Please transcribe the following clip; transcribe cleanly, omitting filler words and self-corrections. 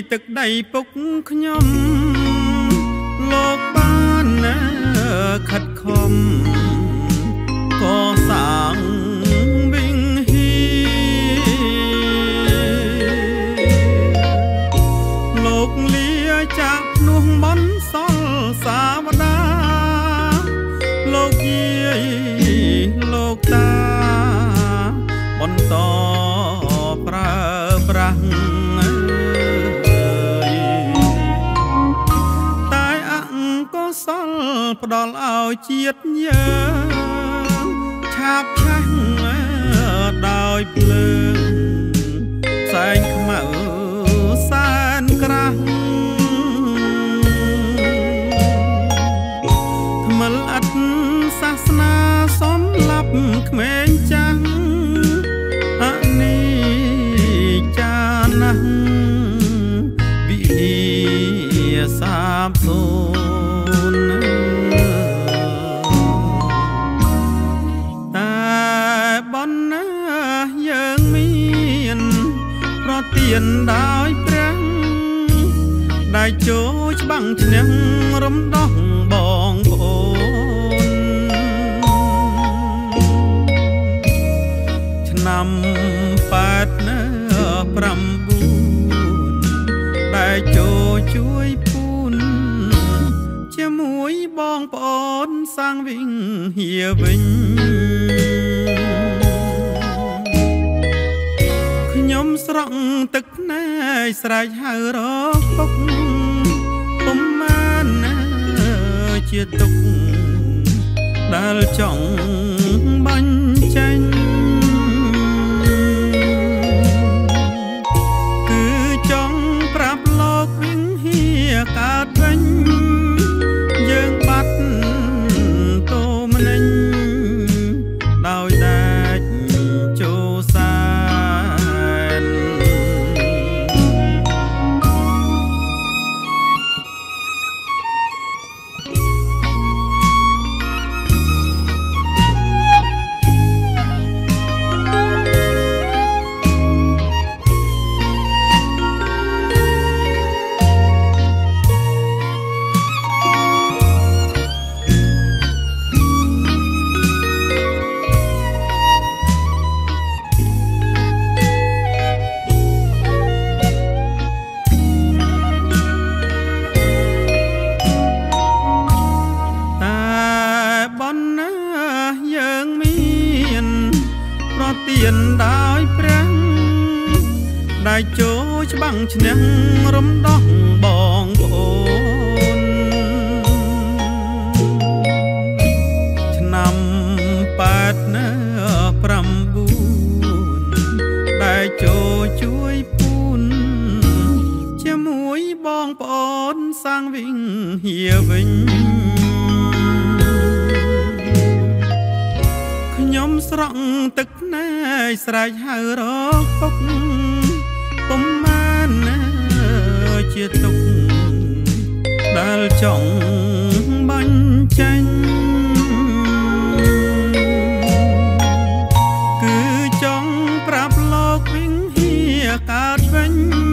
ទឹកដីពុកខ្ញុំលោកបានខិតខំកសាងវិញហ៊ីលោកលាចាក់ភ្នោះមន់សល់សាវតាលោកយាយលោកតាបន្តប្រើប្រាស់តែអង្គសលផ្ដល់ឲ្យជាតិយើងឆាបឆាំងដោយភ្លើងផ្សែងខ្មៅសែនក្រាស់ថ្មិលអត់សាសនាសំឡាប់ក្មេងចាស់អនីចាណាស់វិសាបសូនតែបនណាយើងមានប្រទានដោយព្រះដែលចូលច្បាំងឈ្នះរំដោះបងប្អូនឆ្នាំ8ណា9ដែលចូលជួយពូនជាមួយបងប្អូនសាងវិញហៀវិញខ្ញុំស្រង់ទឹកភ្នែកស្រែកហៅរកពុកពុំបានណាជាទុកដែលចង់បាញ់ចេញគឺចង់ប្រាប់លោកវិញហៀកើតវិញយើងបាត់តូមនិញដោយដាច់ចូលសានយើងមានប្រទានដោយព្រះដែលចូលច្បាំងឈ្នះរំដោះបងប្អូនឆ្នាំ8ណា9ដែលចូលជួយពូនជាមួយបងប្អូនសាងវិញហៀវិញខ្ញុំស្រង់ទឹកភ្នែកស្រែកហៅរកពុកពុំបានណាជាទុកដែលចង់បាញ់ចេញគឺចង់ប្រាប់លោកវិញហៀកើតវិញ